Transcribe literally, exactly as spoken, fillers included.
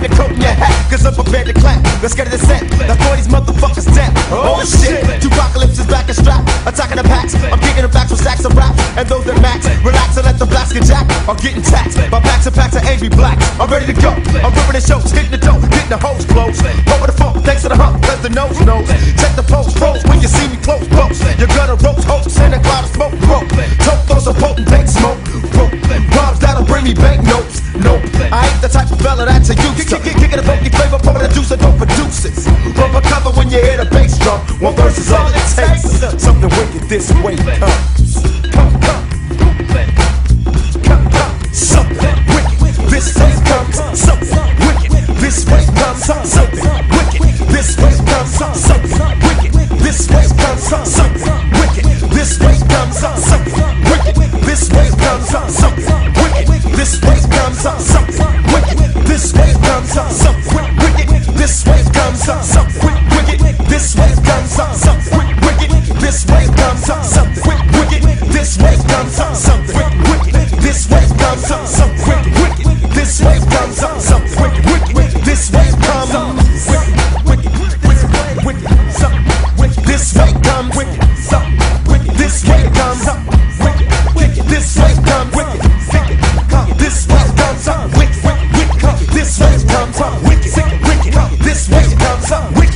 the coat in your hat, cause I'm prepared to clap. Let's get to the set, now for these motherfuckers dead. Oh shit, Tupacalypse is back and strapped, attacking the packs. I'm kicking the backs with stacks of rap, and those that max, relax and let the blast get jacked. I'm getting taxed by packs and packs of angry blacks. I'm ready to go, I'm ripping the shows, hitting the dough, getting the hose close. Over the phone, thanks to the hump, cause the nose knows. Check the post, froze when you see me close, close. You're gonna roast hopes in a cloud of smoke, rope. Tote those are potent bank smoke, rope. Bombs that'll bring me bank notes, nope. I ain't the type of fella that's a use. Kick, kick, kicking a funky flavor, pour the juice and don't produce it. Rubber cover when you hear the bass drum. One verse is all it takes. Something wicked this way comes. Come, come. Come, come. Something wicked this way comes. Something wicked this way comes. Something wicked this way comes. Something wicked this way comes. Something wicked this way comes. Something wicked this way comes. Something wicked this way comes. Something wicked this way comes. Something wicked this way comes. Something wicked this way comes. Something wicked this way comes. Something wicked this way comes. Something wicked this way comes. Something wicked this way comes. Something wicked this way comes. Wicked, wicked, wicked, wicked. This way comes. Wicked, wicked. This way comes. Wicked, this way comes. Wicked, this way comes. Wicked, wicked. This way comes. Wicked, wicked. This way comes. Wicked.